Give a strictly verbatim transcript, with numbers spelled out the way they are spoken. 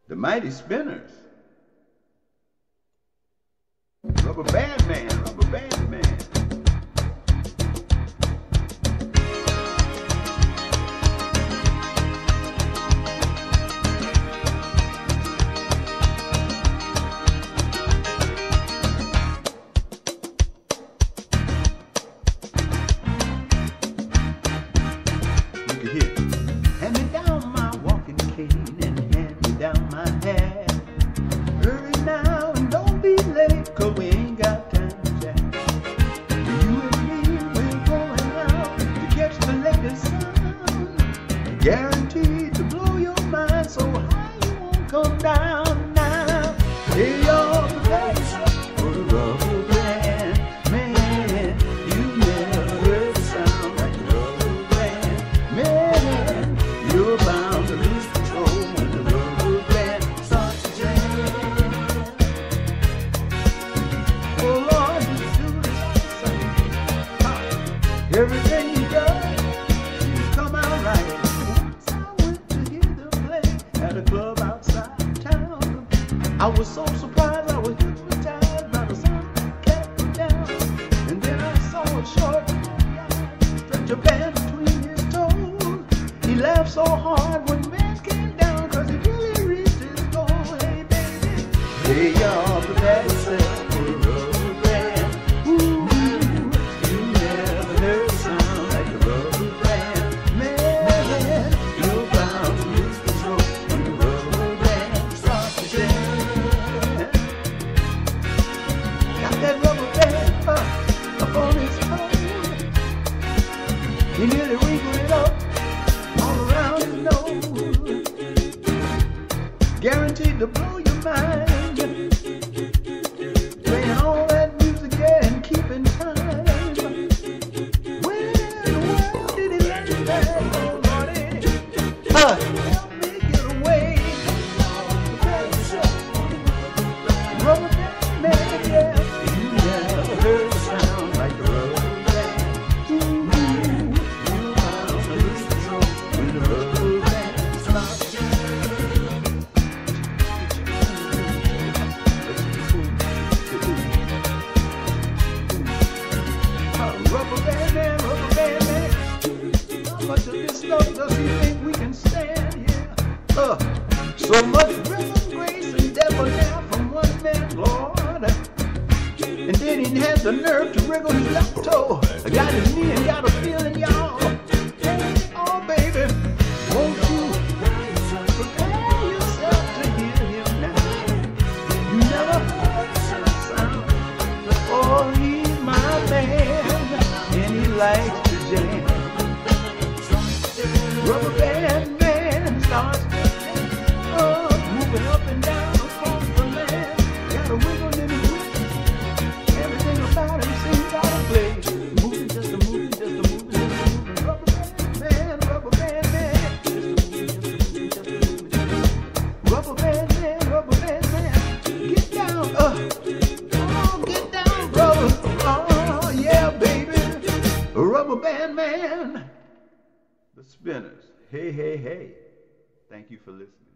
the mighty spinners. Rubberband Man, Rubberband Man. Look at here. Hand me down my walking cane and hand me down my hat. Hurry now and don't be late, 'cause we ain't got time to chat. You and me, we're going out to catch the latest sun. Guaranteed to blow your mind so high you won't come down now. Hey, y'all, prepare yourself for the Rubberband Man. You never heard a sound like the Rubberband Man. You're bound to lose control when the Rubberband starts to jam. Oh Lord, you do this awesome. Everything he does seems to come out right. Once I went to hear them play at a club outside town. I was so surprised I was hypnotized by the sound that kept me down. And then I saw a short guy stretch a band between his toes. He laughed so hard when the man came down, 'cause he really reached his goal. Hey baby, hey y'all, prepare yourself for a Rubberband. Ooh, you never heard a sound like the Rubberband Man. You're bound to lose control when the Rubberband starts to jam. Got that Rubberband uh, up on his toe. He nearly wrinkled it up all around his nose. Guaranteed to blow your mind. Playing all that music, yeah, and keeping time. Where in the world did he learn that? Oh Lordy, uh, help me get away. Prepare yourself. Rubberband Man, yeah. You never heard a sound like the Rubberband. Ooh, you're bound to lose control when the Rubberband starts to jam. Rubberband Man, Rubberband Man. How much of this stuff does he think we can stand here? Uh, so much rhythm, grace, and debonair from one man, Lord. And then he had the nerve to wriggle his left toe. I got his knee and got a feeling, y'all. Hey, oh baby, won't you prepare yourself to hear him now? You never heard such a sound. Oh, he's my man, and he likes to jam. Rubberband Man starts to jam. Oh, moving up and down across the land. Got a wiggle in his wrist. Everything about him seems out of place. Moving, just a moving, just a moving, just a moving. Rubberband Man, Rubberband Man. Just a moving, just a moving, just a moving, just a moving. Rubberband Man, Rubberband Man. Get down, uh. Oh, get down, brother. Oh, yeah, baby. Rubberband Man. The Spinners. Hey, hey, hey. Thank you for listening.